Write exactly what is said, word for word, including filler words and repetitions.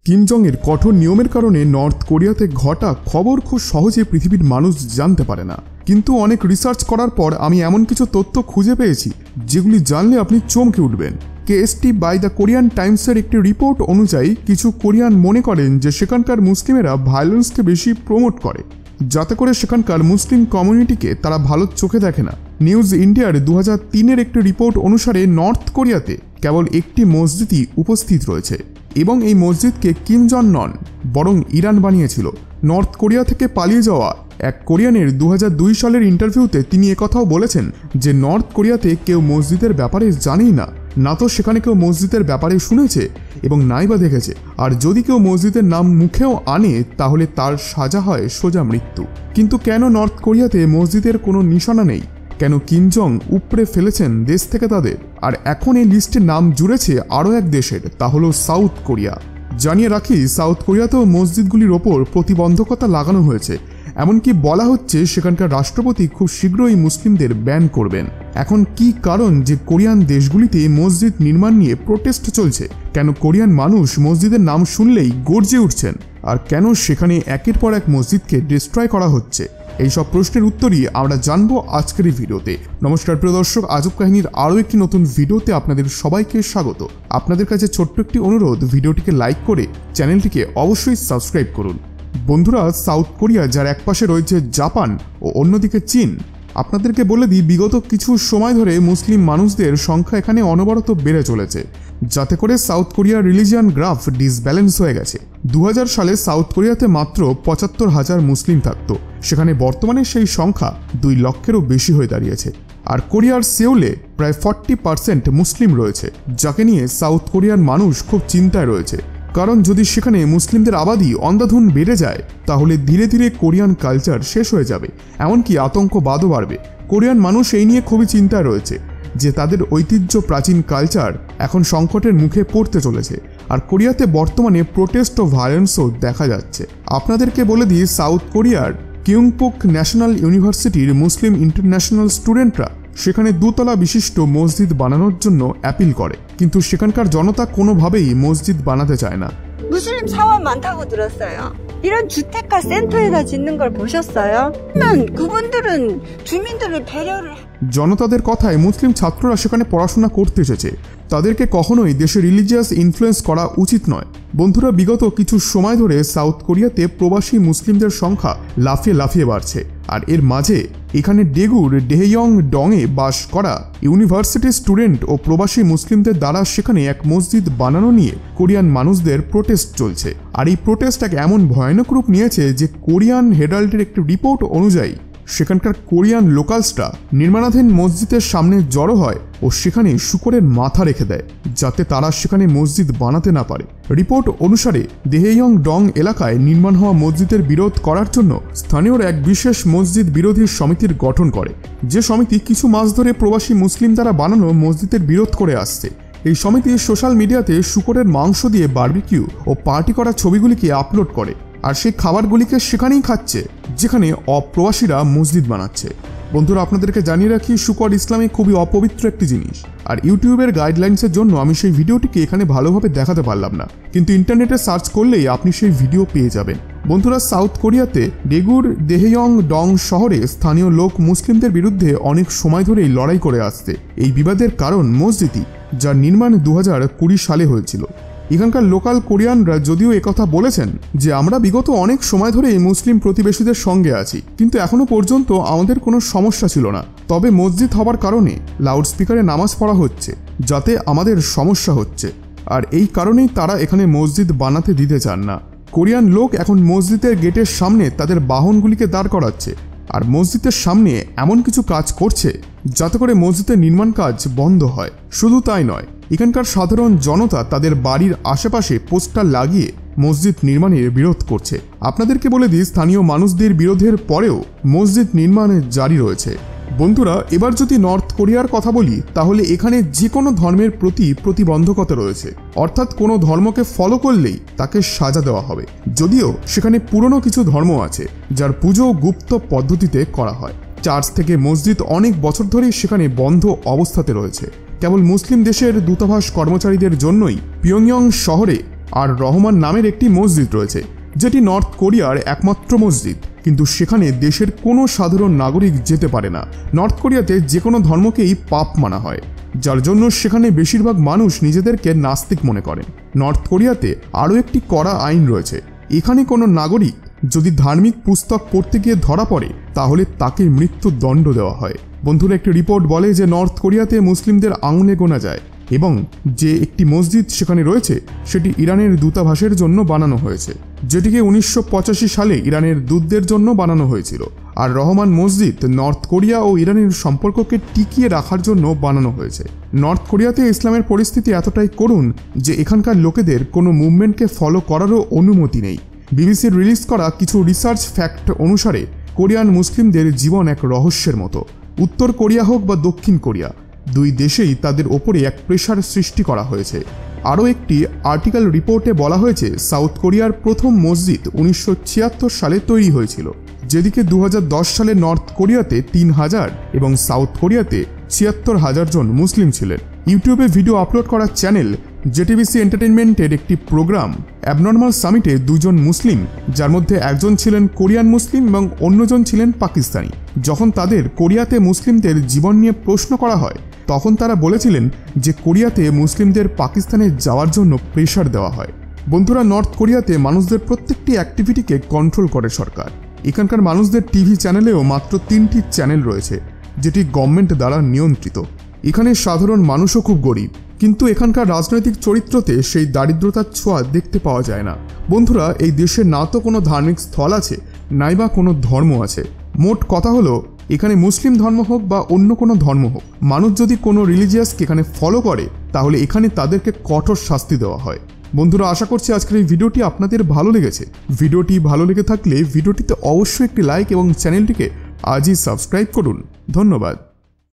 Kim Jong এর কঠোর নিয়মের কারণে নর্থ কোরিয়াতে ঘটা খবর খুব সহজে পৃথিবীর মানুষ জানতে পারে না, কিন্তু অনেক রিসার্চ করার পর আমি এমন কিছু তথ্য খুঁজে পেয়েছি যেগুলি জানলে আপনি চমকে উঠবেন। কেএসটি বাই দ্য কোরিয়ান টাইমসের একটি রিপোর্ট অনুযায়ী কিছু কোরিয়ান মনে করেন যে সেখানকার মুসলিমেরা ভায়োলেন্সকে বেশি প্রমোট করে, যাতে করে সেখানকার মুসলিম কমিউনিটিকে তারা ভালো চোখে দেখে না। নিউজ ইন্ডিয়ার দু হাজার তিনের একটি রিপোর্ট অনুসারে নর্থ কোরিয়াতে কেবল একটি মসজিদই উপস্থিত রয়েছে এবং এই মসজিদকে কিম জং নন বরং ইরান বানিয়েছিল। নর্থ কোরিয়া থেকে পালিয়ে যাওয়া এক কোরিয়ানের দু হাজার দুই সালের ইন্টারভিউতে তিনি একথাও বলেছেন যে নর্থ কোরিয়াতে কেউ মসজিদের ব্যাপারে জানেই না, না তো সেখানে কেউ মসজিদের ব্যাপারে শুনেছে এবং নাই বা দেখেছে, আর যদি কেউ মসজিদের নাম মুখেও আনে তাহলে তার সাজা হয় সোজা মৃত্যু। কিন্তু কেন নর্থ কোরিয়াতে মসজিদের কোনো নিশানা নেই? কেন কিম জং উপড়ে ফেলেছেন দেশ থেকে তাদের? আর এখন এই লিস্টে নাম জুড়েছে আরও এক দেশের, তা হলো সাউথ কোরিয়া। জানিয়ে রাখি, সাউথ কোরিয়াতেও মসজিদগুলির ওপর প্রতিবন্ধকতা লাগানো হয়েছে, এমনকি বলা হচ্ছে সেখানকার রাষ্ট্রপতি খুব শীঘ্রই মুসলিমদের ব্যান করবেন। এখন কি কারণ যে কোরিয়ান দেশগুলিতে মসজিদ নির্মাণ নিয়ে প্রোটেস্ট চলছে? কেন কোরিয়ান মানুষ মসজিদের নাম শুনলেই গর্জে উঠছেন? আর কেন সেখানে একের পর এক মসজিদকে ডিস্ট্রয় করা হচ্ছে? এই সব প্রশ্নের উত্তরই আমরা জানবো আজকের এই ভিডিওতে। নমস্কার প্রিয় দর্শক, আজব কাহিনীর আরও একটি নতুন ভিডিওতে আপনাদের সবাইকে স্বাগত। আপনাদের কাছে ছোট্ট একটি অনুরোধ, ভিডিওটিকে লাইক করে চ্যানেলটিকে অবশ্যই সাবস্ক্রাইব করুন। বন্ধুরা, সাউথ কোরিয়া যার একপাশে রয়েছে জাপান ও অন্যদিকে চীন, আপনাদেরকে বলে দিই বিগত কিছু সময় ধরে মুসলিম মানুষদের সংখ্যা এখানে অনবরত বেড়ে চলেছে, যাতে করে সাউথ কোরিয়ার রিলিজিয়ান গ্রাফ ডিসব্যালেন্স হয়ে গেছে। দু হাজার সালে সাউথ কোরিয়াতে মাত্র পঁচাত্তর হাজার মুসলিম থাকতো, সেখানে বর্তমানে সেই সংখ্যা দুই লক্ষেরও বেশি হয়ে দাঁড়িয়েছে। আর কোরিয়ার সেউলে প্রায় ফর্টি পার্সেন্ট মুসলিম রয়েছে, যাকে নিয়ে সাউথ কোরিয়ার মানুষ খুব চিন্তায় রয়েছে। কারণ যদি সেখানে মুসলিমদের আবাদি অন্ধাধুন বেড়ে যায় তাহলে ধীরে ধীরে কোরিয়ান কালচার শেষ হয়ে যাবে, এমনকি আতঙ্কবাদও বাড়বে। কোরিয়ান মানুষ এই নিয়ে খুবই চিন্তায় রয়েছে যে তাদের ঐতিহ্য প্রাচীন কালচার এখন সংকটের মুখে পড়তে চলেছে। আর কোরিয়াতে বর্তমানে প্রোটেস্ট ও ভায়োলেন্সও দেখা যাচ্ছে। আপনাদেরকে বলে দিই, সাউথ কোরিয়ার কিয়ংপুক ন্যাশনাল ইউনিভার্সিটির মুসলিম ইন্টারন্যাশনাল স্টুডেন্টরা সেখানে দুতলা বিশিষ্ট মসজিদ বানানোর জন্য অ্যাপিল করে, কিন্তু সেখানকার জনতা কোনোভাবেই মসজিদ বানাতে চায় না। 무슬림 사원 많다고 들었어요. 이런 주택가 센터에다 짓는 걸 보셨어요? 그분들은 주민들을 배려를 জনতাদের কথায় মুসলিম ছাত্ররা সেখানে পড়াশোনা করতে এসেছে, তাদেরকে কখনোই দেশে রিলিজিয়াস ইনফ্লুয়েন্স করা উচিত নয়। বন্ধুরা, বিগত কিছু সময় ধরে সাউথ কোরিয়াতে প্রবাসী মুসলিমদের সংখ্যা লাফিয়ে লাফিয়ে বাড়ছে, আর এর মাঝে এখানে ডেগুর ডেহেইয়ং ডংয়ে বাস করা ইউনিভার্সিটি স্টুডেন্ট ও প্রবাসী মুসলিমদের দ্বারা সেখানে এক মসজিদ বানানো নিয়ে কোরিয়ান মানুষদের প্রোটেস্ট চলছে। আর এই প্রোটেস্ট এক এমন ভয়ানক রূপ নিয়েছে যে কোরিয়ান হেরাল্ডের একটি রিপোর্ট অনুযায়ী সেখানকার কোরিয়ান লোকালসরা নির্মাণাধীন মসজিদের সামনে জড়ো হয় ও সেখানে শূকরের মাথা রেখে দেয়, যাতে তারা সেখানে মসজিদ বানাতে না পারে। রিপোর্ট অনুসারে দেহেইয়ং ডং এলাকায় নির্মাণ হওয়া মসজিদের বিরোধ করার জন্য স্থানীয়রা এক বিশেষ মসজিদ বিরোধী সমিতির গঠন করে, যে সমিতি কিছু মাস ধরে প্রবাসী মুসলিম দ্বারা বানানো মসজিদের বিরোধ করে আসছে। এই সমিতি সোশ্যাল মিডিয়াতে শূকরের মাংস দিয়ে বারবিকিউ ও পার্টি করা ছবিগুলিকে আপলোড করে, আর সেই খাবারগুলিকে সেখানেই খাচ্ছে যেখানে অপ্রবাসীরা মসজিদ বানাচ্ছে। বন্ধুরা, আপনাদেরকে জানিয়ে রাখি, শূকর ইসলামে খুবই অপবিত্র একটি জিনিস, আর ইউটিউবের গাইডলাইন্সের জন্য আমি সেই ভিডিওটিকে এখানে ভালোভাবে দেখাতে পারলাম না, কিন্তু ইন্টারনেটে সার্চ করলেই আপনি সেই ভিডিও পেয়ে যাবেন। বন্ধুরা, সাউথ কোরিয়াতে ডেগুর দেহেইয়ং ডং শহরে স্থানীয় লোক মুসলিমদের বিরুদ্ধে অনেক সময় ধরেই লড়াই করে আসছে। এই বিবাদের কারণ মসজিদই, যার নির্মাণ দু হাজার কুড়ি সালে হয়েছিল। এখানকার লোকাল কোরিয়ানরা যদিও একথা বলেছেন যে আমরা বিগত অনেক সময় ধরে এই মুসলিম প্রতিবেশীদের সঙ্গে আছি, কিন্তু এখনো পর্যন্ত আমাদের কোনো সমস্যা ছিল না। তবে মসজিদ হবার কারণে লাউডস্পিকারে নামাজ পড়া হচ্ছে, যাতে আমাদের সমস্যা হচ্ছে, আর এই কারণেই তারা এখানে মসজিদ বানাতে দিতে চান না। কোরিয়ান লোক এখন মসজিদের গেটের সামনে তাদের বাহনগুলিকে দাঁড় করাচ্ছে, আর মসজিদের সামনে এমন কিছু কাজ করছে যাতে করে মসজিদের নির্মাণ কাজ বন্ধ হয়। শুধু তাই নয়, এখানকার সাধারণ জনতা তাদের বাড়ির আশেপাশে পোস্টার লাগিয়ে মসজিদ নির্মাণের বিরোধ করছে। আপনাদেরকে বলে দিই, স্থানীয় মানুষদের বিরোধের পরেও মসজিদ নির্মাণ জারি রয়েছে। বন্ধুরা, এবার যদি নর্থ কোরিয়ার কথা বলি তাহলে এখানে যে কোনো ধর্মের প্রতি প্রতিবন্ধকতা রয়েছে, অর্থাৎ কোনো ধর্মকে ফলো করলেই তাকে সাজা দেওয়া হবে। যদিও সেখানে পুরনো কিছু ধর্ম আছে যার পুজো গুপ্ত পদ্ধতিতে করা হয়। চার্চ থেকে মসজিদ অনেক বছর ধরেই সেখানে বন্ধ অবস্থাতে রয়েছে। কেবল মুসলিম দেশের দূতাবাস কর্মচারীদের জন্যই পিয়ংইয়ং শহরে আর রহমান নামের একটি মসজিদ রয়েছে, যেটি নর্থ কোরিয়ার একমাত্র মসজিদ, কিন্তু সেখানে দেশের কোনো সাধারণ নাগরিক যেতে পারে না। নর্থ কোরিয়াতে যে কোনো ধর্মকেই পাপ মানা হয়, যার জন্য সেখানে বেশিরভাগ মানুষ নিজেদেরকে নাস্তিক মনে করেন। নর্থ কোরিয়াতে আরও একটি কড়া আইন রয়েছে। এখানে কোনো নাগরিক যদি ধার্মিক পুস্তক পড়তে গিয়ে ধরা পড়ে তাহলে তাকে মৃত্যুদণ্ড দেওয়া হয়। বন্ধুরা, একটি রিপোর্ট বলে যে নর্থ কোরিয়াতে মুসলিমদের আঙুলে গোনা যায় এবং যে একটি মসজিদ সেখানে রয়েছে সেটি ইরানের দূতাবাসের জন্য বানানো হয়েছে, যেটিকে উনিশশো পঁচাশি সালে ইরানের দূতদের জন্য বানানো হয়েছিল। আর রহমান মসজিদ নর্থ কোরিয়া ও ইরানের সম্পর্ককে টিকিয়ে রাখার জন্য বানানো হয়েছে। নর্থ কোরিয়াতে ইসলামের পরিস্থিতি এতটাই করুণ যে এখানকার লোকেদের কোনো মুভমেন্টকে ফলো করারও অনুমতি নেই। বিবিসির রিলিজ করা কিছু রিসার্চ ফ্যাক্ট অনুসারে কোরিয়ান মুসলিমদের জীবন এক রহস্যের মতো। উত্তর কোরিয়া হোক বা দক্ষিণ কোরিয়া, দুই দেশেই তাদের ওপরে এক প্রেশার সৃষ্টি করা হয়েছে। আরও একটি আর্টিকেল রিপোর্টে বলা হয়েছে সাউথ কোরিয়ার প্রথম মসজিদ উনিশশো ছিয়াত্তর সালে তৈরি হয়েছিল, যেদিকে দু হাজার দশ সালে নর্থ কোরিয়াতে তিন হাজার এবং সাউথ কোরিয়াতে ছিয়াত্তর হাজার জন মুসলিম ছিলেন। ইউটিউবে ভিডিও আপলোড করা চ্যানেল জেটিভিসি এন্টারটেইনমেন্টের একটি প্রোগ্রাম অ্যাবনর্মাল সামিটে দুজন মুসলিম, যার মধ্যে একজন ছিলেন কোরিয়ান মুসলিম এবং অন্যজন ছিলেন পাকিস্তানি, যখন তাদের কোরিয়াতে মুসলিমদের জীবন নিয়ে প্রশ্ন করা হয় তখন তারা বলেছিলেন যে কোরিয়াতে মুসলিমদের পাকিস্তানে যাওয়ার জন্য প্রেশার দেওয়া হয়। বন্ধুরা, নর্থ কোরিয়াতে মানুষদের প্রত্যেকটি অ্যাক্টিভিটিকে কন্ট্রোল করে সরকার। এখানকার মানুষদের টিভি চ্যানেলেও মাত্র তিনটি চ্যানেল রয়েছে, যেটি গভর্নমেন্ট দ্বারা নিয়ন্ত্রিত। এখানে সাধারণ মানুষও খুব গরিব, কিন্তু এখানকার রাজনৈতিক চরিত্রতে সেই দারিদ্রতার ছোঁয়া দেখতে পাওয়া যায় না। বন্ধুরা, এই দেশে না তো কোনো ধার্মিক স্থল আছে, নাই বা কোনো ধর্ম আছে। মোট কথা হলো, এখানে মুসলিম ধর্ম হোক বা অন্য কোনো ধর্ম হোক, মানুষ যদি কোনো রিলিজিয়াসকে এখানে ফলো করে তাহলে এখানে তাদেরকে কঠোর শাস্তি দেওয়া হয়। বন্ধুরা, আশা করছি আজকের এই ভিডিওটি আপনাদের ভালো লেগেছে। ভিডিওটি ভালো লেগে থাকলে ভিডিওটিতে অবশ্যই একটি লাইক এবং চ্যানেলটিকে আজই সাবস্ক্রাইব করুন। ধন্যবাদ।